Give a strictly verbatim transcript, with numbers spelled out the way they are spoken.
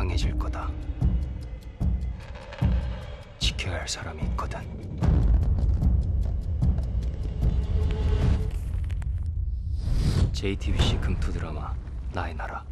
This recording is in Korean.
강해질 거다. 지켜야 할 사람이 있거든. 제이티비씨 금토 드라마 나의 나라.